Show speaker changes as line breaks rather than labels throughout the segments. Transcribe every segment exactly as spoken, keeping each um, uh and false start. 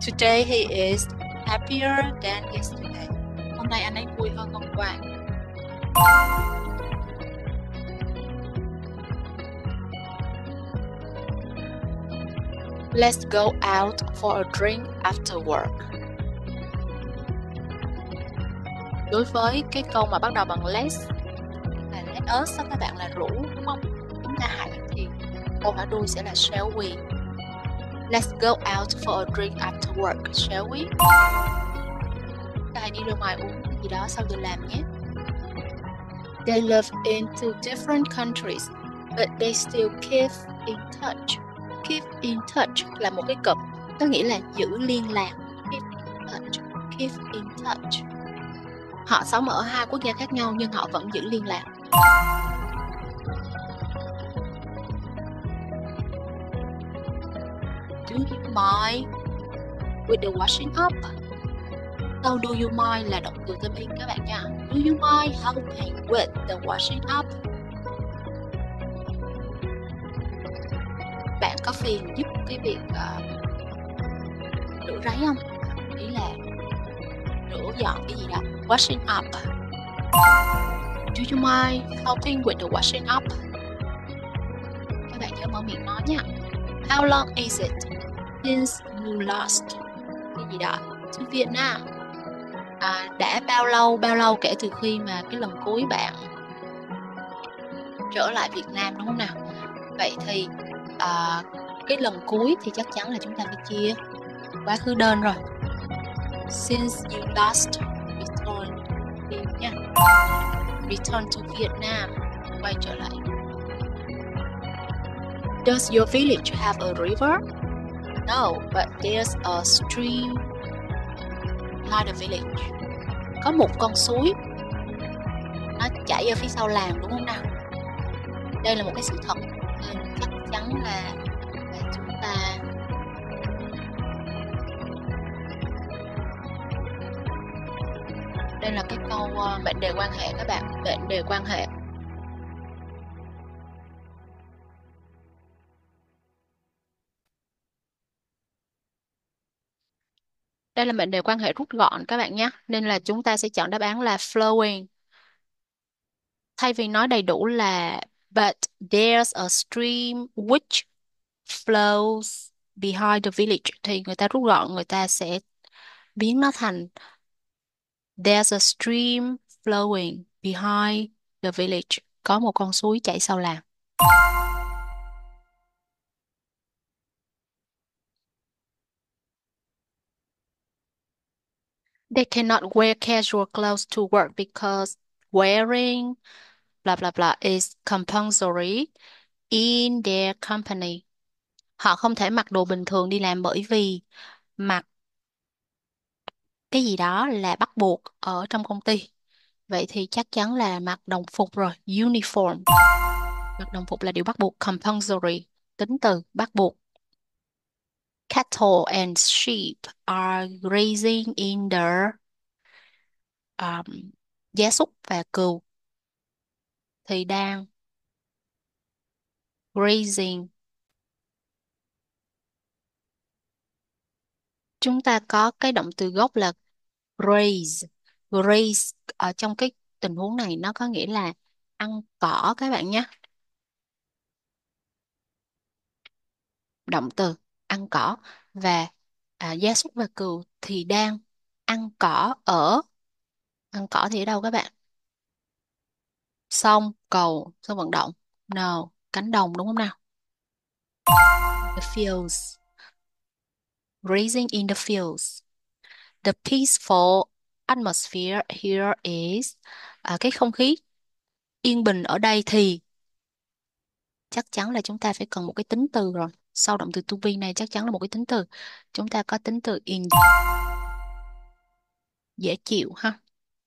Today he is happier than yesterday. Hôm nay anh ấy vui hơn hôm qua. Let's go out for a drink after work. Đối với cái câu mà bắt đầu bằng let's là let us, các bạn là rủ, đúng không? Chúng ta hãy, thì câu hỏi đuôi sẽ là shall we. Let's go out for a drink after work, shall we? Chúng ta hãy đi ra ngoài uống cái gì đó sau giờ làm nhé. They live in two different countries, but they still keep in touch. Keep in touch là một cái cụm, có nghĩa là giữ liên lạc. Keep in touch, keep in touch. Họ sống ở hai quốc gia khác nhau nhưng họ vẫn giữ liên lạc. Do you mind with the washing up? Câu do you mind là động từ tâm in các bạn nha. Do you mind helping with the washing up? Bạn có phiền giúp cái việc uh, rửa ráy không? Ý là rửa dọn cái gì đó. Washing up. Do you mind helping with the washing up? Các bạn nhớ mở miệng nói nha. How long is it since you last? Cái gì đó. To Vietnam. À, đã bao lâu, bao lâu kể từ khi mà cái lần cuối bạn trở lại Việt Nam, đúng không nào? Vậy thì à, cái lần cuối thì chắc chắn là chúng ta phải chia quá khứ đơn rồi. Since you last returned nha. Return to Vietnam, quay trở lại. Does your village have a river? No, but there's a stream behind the village. Có một con suối nó chảy ở phía sau làng, đúng không nào? Đây là một cái sự thật nên chắc chắn là, là chúng ta đây là cái câu uh, mệnh đề quan hệ các bạn, mệnh đề quan hệ. Đây là mệnh đề quan hệ rút gọn các bạn nhé, nên là chúng ta sẽ chọn đáp án là flowing. Thay vì nói đầy đủ là but there's a stream which flows behind the village, thì người ta rút gọn, người ta sẽ biến nó thành there's a stream flowing behind the village. Có một con suối chảy sau làng. They cannot wear casual clothes to work because wearing blah blah blah is compulsory in their company. Họ không thể mặc đồ bình thường đi làm bởi vì mặc cái gì đó là bắt buộc ở trong công ty. Vậy thì chắc chắn là mặc đồng phục rồi, uniform. Mặc đồng phục là điều bắt buộc, compulsory, tính từ bắt buộc. Cattle and sheep are grazing in the um, gia súc và cừu thì đang grazing. Chúng ta có cái động từ gốc là graze. Graze ở trong cái tình huống này nó có nghĩa là ăn cỏ các bạn nhé. Động từ ăn cỏ và à, gia súc và cừu thì đang ăn cỏ ở ăn cỏ thì ở đâu các bạn? Sông, cầu, sân vận động. No, cánh đồng đúng không nào? The fields. Grazing in the fields. The peaceful atmosphere here is. À, cái không khí yên bình ở đây thì chắc chắn là chúng ta phải cần một cái tính từ rồi. Sau động từ to be này chắc chắn là một cái tính từ. Chúng ta có tính từ in. Dễ chịu ha.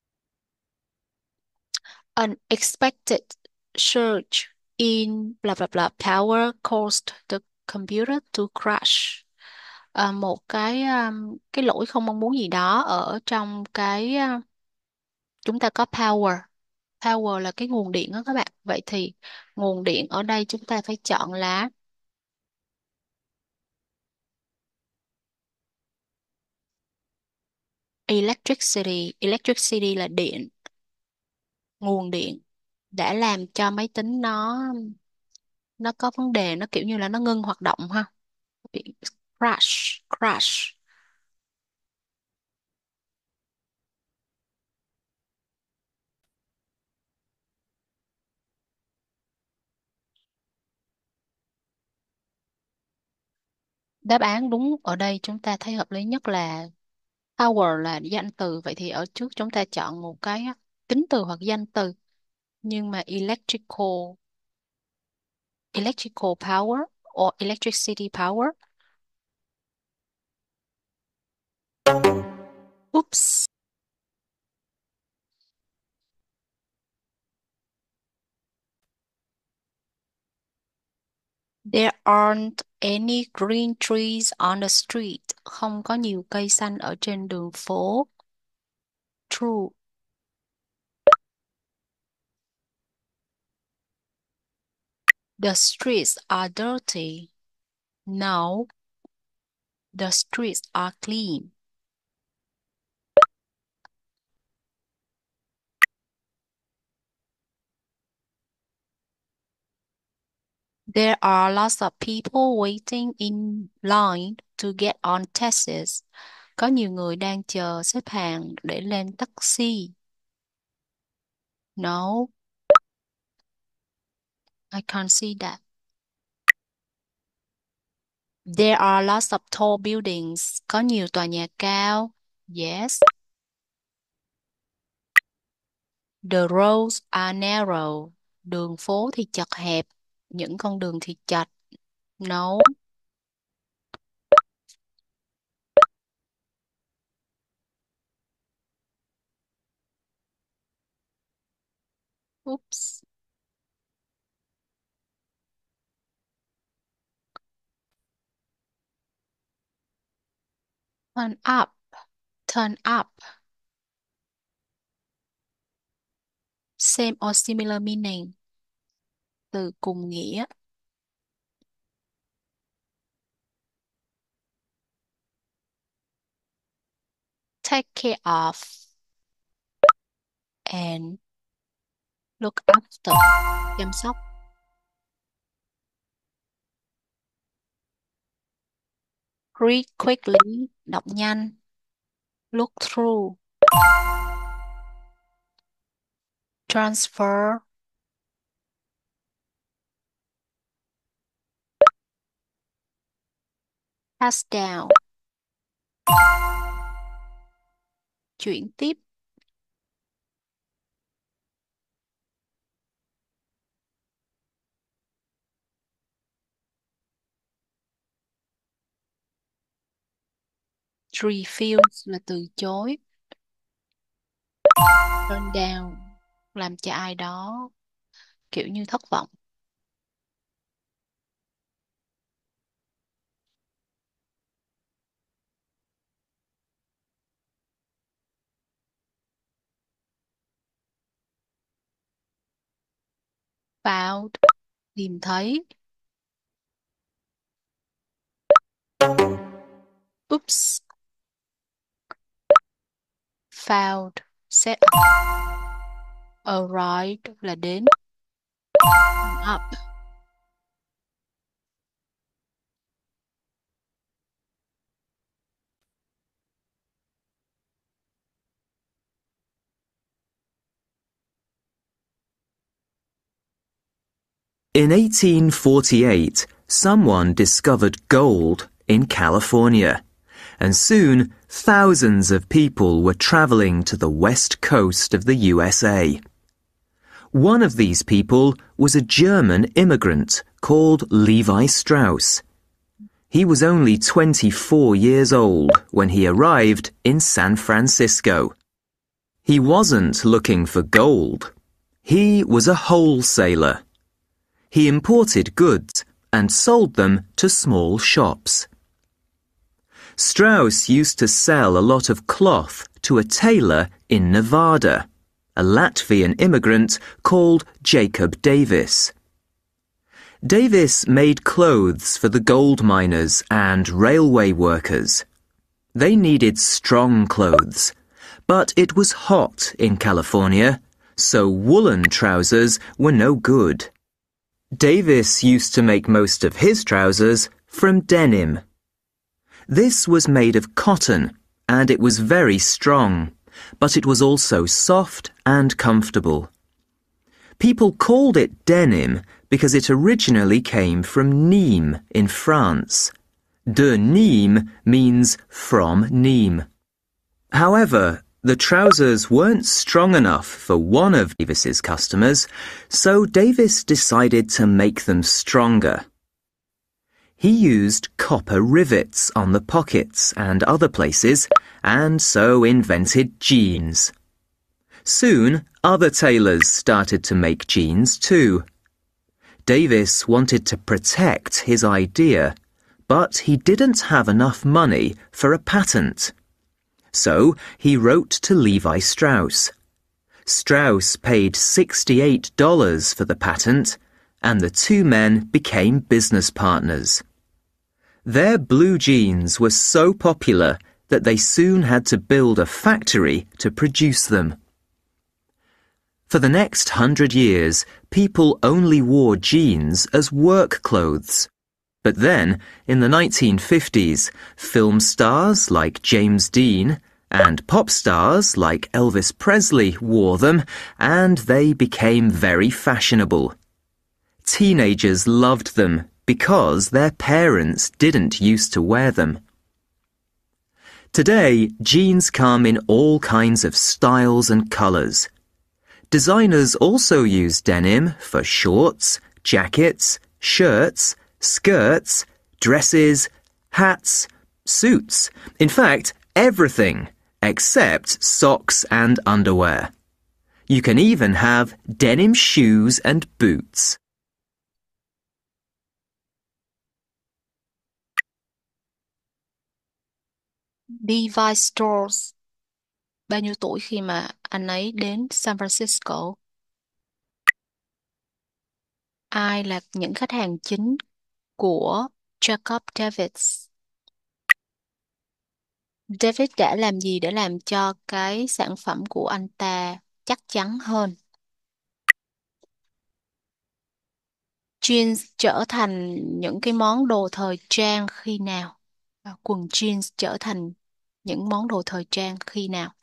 Unexpected surge in blah blah blah power caused the computer to crash. À, một cái um, cái lỗi không mong muốn gì đó ở trong cái uh, chúng ta có power. Power là cái nguồn điện đó các bạn. Vậy thì nguồn điện ở đây chúng ta phải chọn là Electricity, electricity là điện, nguồn điện đã làm cho máy tính nó nó có vấn đề, nó kiểu như là nó ngưng hoạt động ha. Bị crash, crash. Đáp án đúng ở đây chúng ta thấy hợp lý nhất là power là danh từ, vậy thì ở trước chúng ta chọn một cái tính từ hoặc danh từ, nhưng mà electrical, electrical power or electricity power. Oops. There aren't any green trees on the street. Không có nhiều cây xanh ở trên đường phố. True. The streets are dirty. No. The streets are clean. There are lots of people waiting in line to get on taxis. Có nhiều người đang chờ xếp hàng để lên taxi. No. I can't see that. There are lots of tall buildings. Có nhiều tòa nhà cao. Yes. The roads are narrow. Đường phố thì chật hẹp. Những con đường thì chật. No. Oops. Turn up. Turn up. Same or similar meaning. Từ cùng nghĩa. Take care of. And look after. Chăm sóc. Read quickly. Đọc nhanh. Look through. Transfer. Pass down. Chuyển tiếp. Refuse là từ chối. Turn down làm cho ai đó kiểu như thất vọng. Found, tìm thấy. Oops. Found, set up. Arrived là đến. Up.
In eighteen forty-eight, someone discovered gold in California, and soon thousands of people were traveling to the west coast of the U S A. One of these people was a German immigrant called Levi Strauss. He was only twenty-four years old when he arrived in San Francisco. He wasn't looking for gold. He was a wholesaler. He imported goods and sold them to small shops. Strauss used to sell a lot of cloth to a tailor in Nevada, a Latvian immigrant called Jacob Davis. Davis made clothes for the gold miners and railway workers. They needed strong clothes, But it was hot in California, so woolen trousers were no good. Davis used to make most of his trousers from denim. This was made of cotton, and it was very strong, but it was also soft and comfortable. People called it denim because it originally came from Nîmes in France. De Nîmes means from Nîmes. However, the trousers weren't strong enough for one of Davis's customers, so Davis decided to make them stronger. He used copper rivets on the pockets and other places, and so invented jeans. Soon, other tailors started to make jeans too. Davis wanted to protect his idea, but he didn't have enough money for a patent. So he wrote to Levi Strauss. Strauss paid sixty-eight dollars for the patent, and the two men became business partners. Their blue jeans were so popular that they soon had to build a factory to produce them. For the next hundred years, people only wore jeans as work clothes. But then, in the nineteen fifties, film stars like James Dean and pop stars like Elvis Presley wore them, and they became very fashionable. Teenagers loved them because their parents didn't used to wear them. Today, jeans come in all kinds of styles and colors. Designers also use denim for shorts, jackets, shirts, skirts, dresses, hats, suits. In fact, everything except socks and underwear. You can even have denim shoes and boots.
Levi Strauss bao nhiêu tuổi khi mà anh ấy đến San Francisco? Ai là những khách hàng chính của Jacob Davis? David đã làm gì để làm cho cái sản phẩm của anh ta chắc chắn hơn? Jeans trở thành những cái món đồ thời trang khi nào? Và quần jeans trở thành những món đồ thời trang khi nào?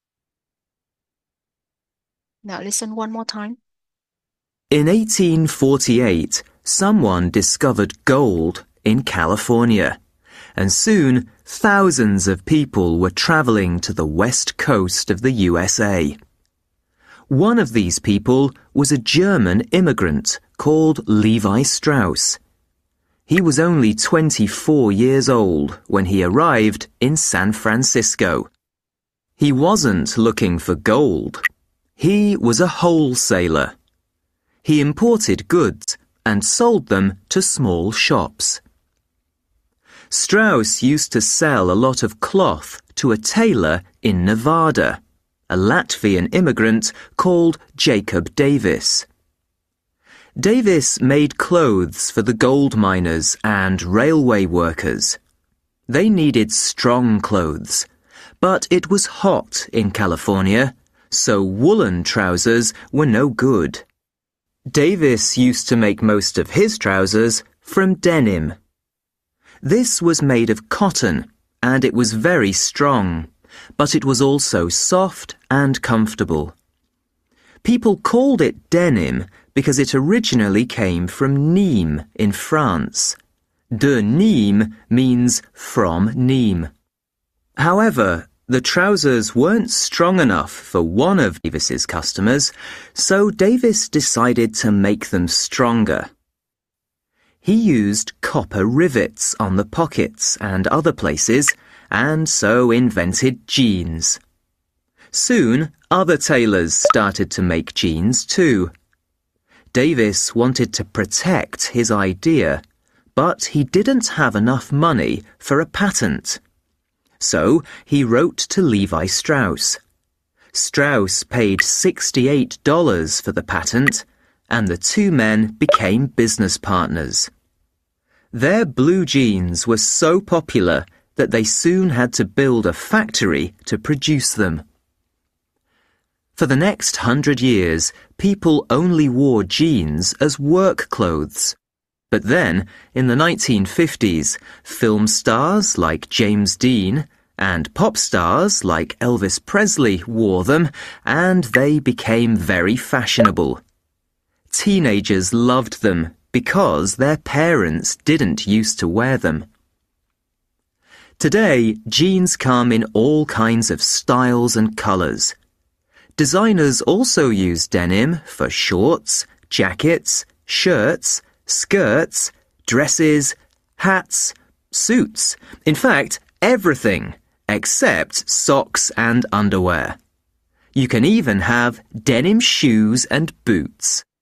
Now listen one more time.
In eighteen forty-eight, someone discovered gold in California, and soon thousands of people were traveling to the west coast of the U S A. One of these people was a German immigrant called Levi Strauss. He was only twenty-four years old when he arrived in San Francisco. He wasn't looking for gold. He was a wholesaler. He imported goods and sold them to small shops. Strauss used to sell a lot of cloth to a tailor in Nevada, a Latvian immigrant called Jacob Davis. Davis made clothes for the gold miners and railway workers. They needed strong clothes, but it was hot in California, so woolen trousers were no good. Davis used to make most of his trousers from denim. This was made of cotton, and it was very strong, but it was also soft and comfortable. People called it denim because it originally came from Nîmes in France. De Nîmes means from Nîmes. However, the trousers weren't strong enough for one of Davis's customers, so Davis decided to make them stronger. He used copper rivets on the pockets and other places, and so invented jeans. Soon, other tailors started to make jeans too. Davis wanted to protect his idea, but he didn't have enough money for a patent. So he wrote to Levi Strauss. Strauss paid sixty-eight dollars for the patent, and the two men became business partners. Their blue jeans were so popular that they soon had to build a factory to produce them. For the next hundred years, people only wore jeans as work clothes. But then, in the nineteen fifties, film stars like James Dean and pop stars like Elvis Presley wore them, and they became very fashionable. Teenagers loved them because their parents didn't used to wear them. Today, jeans come in all kinds of styles and colours. Designers also use denim for shorts, jackets, shirts, skirts, dresses, hats, suits. In fact, everything except socks and underwear. You can even have denim shoes and boots.